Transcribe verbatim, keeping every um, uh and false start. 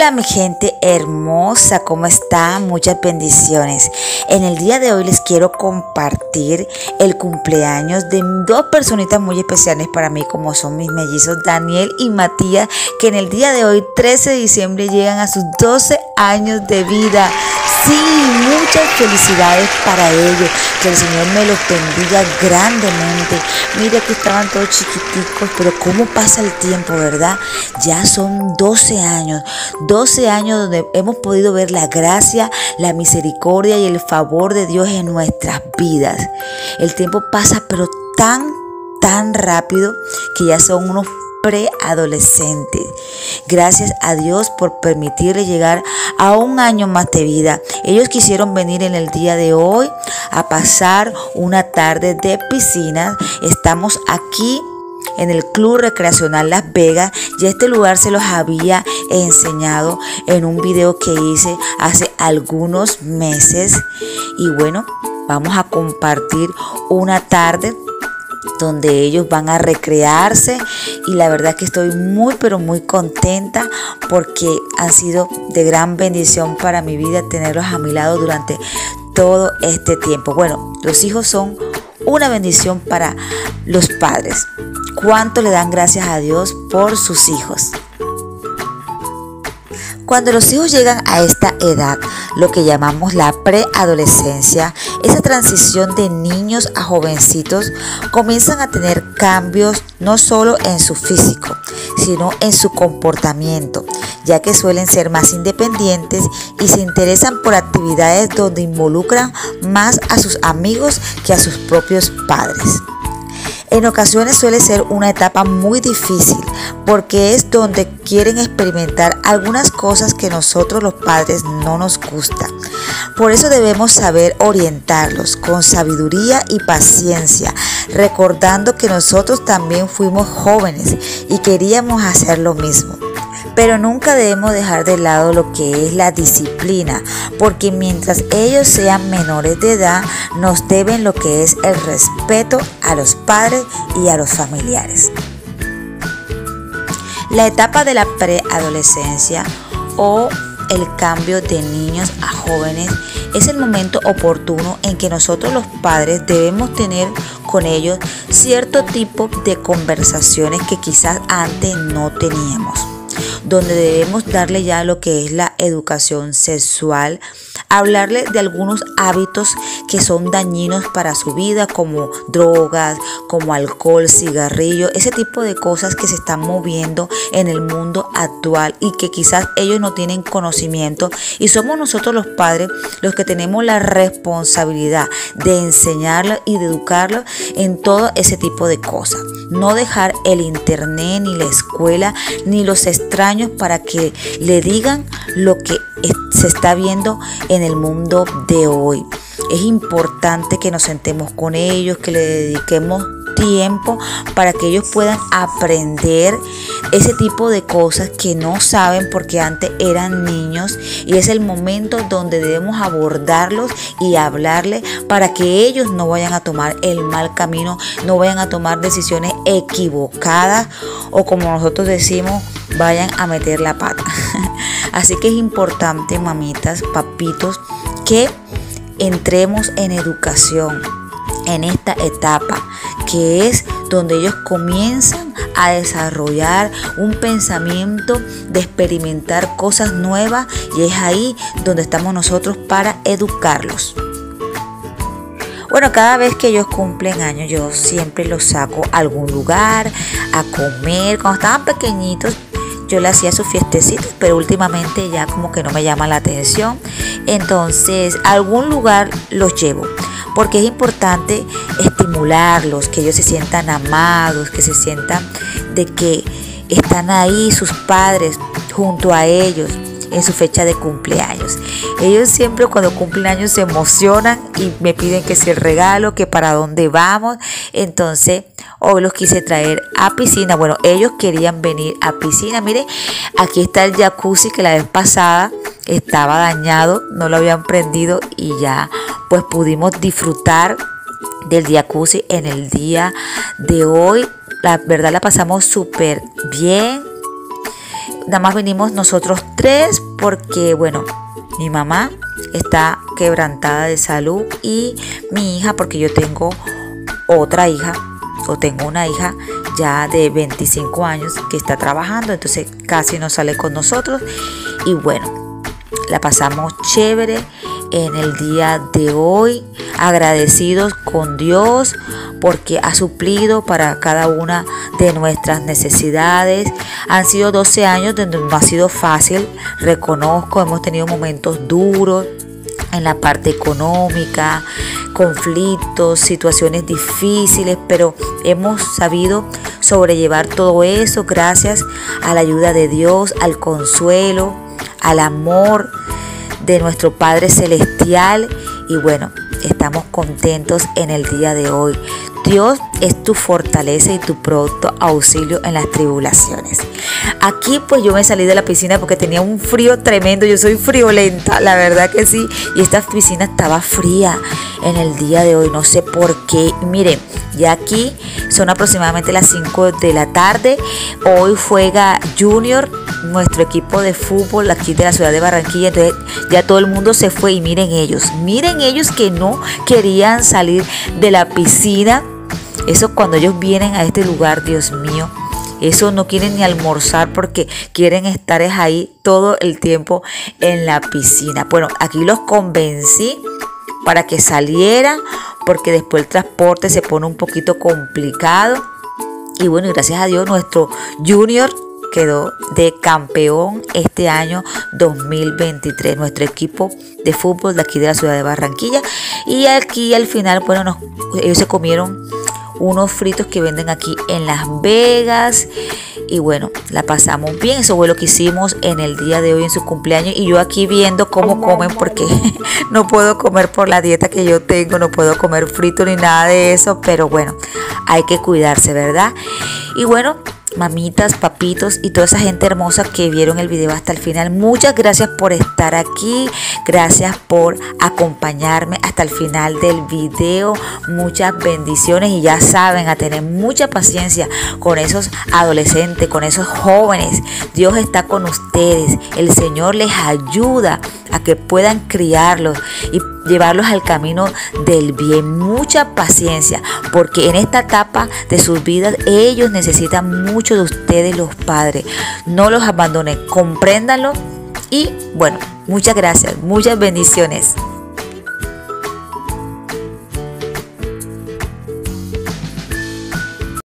Hola mi gente hermosa, ¿cómo están? Muchas bendiciones. En el día de hoy les quiero compartir el cumpleaños de dos personitas muy especiales para mí, como son mis mellizos Daniel y Matías, que en el día de hoy, trece de diciembre, llegan a sus doce años de vida. Sí, muchas felicidades para ellos, que el Señor me los bendiga grandemente. Mira que estaban todos chiquiticos, pero cómo pasa el tiempo, ¿verdad? Ya son doce años, doce años donde hemos podido ver la gracia, la misericordia y el favor de Dios en nuestras vidas. El tiempo pasa, pero tan, tan rápido que ya son unos preadolescentes. Gracias a Dios por permitirle llegar a un año más de vida. Ellos quisieron venir en el día de hoy a pasar una tarde de piscina. Estamos aquí en el Club Recreacional Las Vegas, y este lugar se los había enseñado en un video que hice hace algunos meses. Y bueno, vamos a compartir una tarde donde ellos van a recrearse, y la verdad que estoy muy pero muy contenta porque han sido de gran bendición para mi vida tenerlos a mi lado durante todo este tiempo. Bueno, los hijos son una bendición para los padres. ¿Cuánto le dan gracias a Dios por sus hijos? Cuando los hijos llegan a esta edad, lo que llamamos la preadolescencia, esa transición de niños a jovencitos, comienzan a tener cambios no solo en su físico, sino en su comportamiento, ya que suelen ser más independientes y se interesan por actividades donde involucran más a sus amigos que a sus propios padres. En ocasiones suele ser una etapa muy difícil porque es donde quieren experimentar algunas cosas que nosotros los padres no nos gustan. Por eso debemos saber orientarlos con sabiduría y paciencia, recordando que nosotros también fuimos jóvenes y queríamos hacer lo mismo. Pero nunca debemos dejar de lado lo que es la disciplina, porque mientras ellos sean menores de edad, nos deben lo que es el respeto a los padres y a los familiares. La etapa de la preadolescencia o el cambio de niños a jóvenes es el momento oportuno en que nosotros los padres debemos tener con ellos cierto tipo de conversaciones que quizás antes no teníamos, donde debemos darle ya lo que es la educación sexual, hablarle de algunos hábitos que son dañinos para su vida, como drogas, como alcohol, cigarrillo, ese tipo de cosas que se están moviendo en el mundo actual y que quizás ellos no tienen conocimiento, y somos nosotros los padres los que tenemos la responsabilidad de enseñarlos y de educarlos en todo ese tipo de cosas. No dejar el internet, ni la escuela, ni los extraños para que le digan lo que se está viendo en el mundo de hoy. Es importante que nos sentemos con ellos, que le dediquemos tiempo para que ellos puedan aprender ese tipo de cosas que no saben porque antes eran niños, y es el momento donde debemos abordarlos y hablarles para que ellos no vayan a tomar el mal camino, no vayan a tomar decisiones equivocadas o, como nosotros decimos, vayan a meter la pata. Así que es importante, mamitas, papitos, que entremos en educación en esta etapa, que es donde ellos comienzan a desarrollar un pensamiento de experimentar cosas nuevas, y es ahí donde estamos nosotros para educarlos. Bueno, cada vez que ellos cumplen años, yo siempre los saco a algún lugar a comer. Cuando estaban pequeñitos, yo le hacía sus fiestecitos, pero últimamente ya como que no me llama la atención. Entonces, a algún lugar los llevo, porque es importante estimularlos, que ellos se sientan amados, que se sientan de que están ahí sus padres junto a ellos en su fecha de cumpleaños. Ellos siempre cuando cumplen años se emocionan y me piden que si el regalo, que para dónde vamos. Entonces hoy los quise traer a piscina. Bueno, ellos querían venir a piscina. Miren, aquí está el jacuzzi que la vez pasada estaba dañado, no lo habían prendido, y ya pues pudimos disfrutar del jacuzzi en el día de hoy. La verdad la pasamos súper bien. nada más venimos nosotros tres porque, bueno, mi mamá está quebrantada de salud y mi hija, porque yo tengo otra hija, o tengo una hija ya de veinticinco años que está trabajando, entonces casi no sale con nosotros. Y bueno, la pasamos chévere en el día de hoy, agradecidos con Dios porque ha suplido para cada una de nuestras necesidades. Han sido doce años donde no ha sido fácil, reconozco, hemos tenido momentos duros en la parte económica, conflictos, situaciones difíciles, pero hemos sabido sobrellevar todo eso gracias a la ayuda de Dios, al consuelo, al amor de nuestro Padre Celestial. Y bueno, estamos contentos en el día de hoy. Dios es tu fortaleza y tu pronto auxilio en las tribulaciones. Aquí pues yo me salí de la piscina porque tenía un frío tremendo. Yo soy friolenta, la verdad que sí. Y esta piscina estaba fría en el día de hoy. No sé por qué. Miren, ya aquí son aproximadamente las cinco de la tarde. Hoy juega Junior, nuestro equipo de fútbol aquí de la ciudad de Barranquilla. Entonces ya todo el mundo se fue y miren ellos. Miren ellos que no querían salir de la piscina. Eso cuando ellos vienen a este lugar, Dios mío, eso no quieren ni almorzar porque quieren estar ahí todo el tiempo en la piscina. Bueno, aquí los convencí para que salieran porque después el transporte se pone un poquito complicado. Y bueno, gracias a Dios nuestro Junior quedó de campeón este año dos mil veintitrés, nuestro equipo de fútbol de aquí de la ciudad de Barranquilla. Y aquí al final, bueno, nos, ellos se comieron unos fritos que venden aquí en Las Vegas y bueno, la pasamos bien. Eso fue lo que hicimos en el día de hoy en su cumpleaños y yo aquí viendo cómo comen porque no puedo comer por la dieta que yo tengo, no puedo comer frito ni nada de eso, pero bueno, hay que cuidarse, ¿verdad? Y bueno, mamitas, papitos y toda esa gente hermosa que vieron el video hasta el final, muchas gracias por estar aquí, gracias por acompañarme hasta el final del video, muchas bendiciones y ya saben, a tener mucha paciencia con esos adolescentes, con esos jóvenes. Dios está con ustedes, el Señor les ayuda a que puedan criarlos y llevarlos al camino del bien. Mucha paciencia porque en esta etapa de sus vidas ellos necesitan mucho de ustedes, los padres. No los abandonen, compréndanlo y bueno, muchas gracias, muchas bendiciones.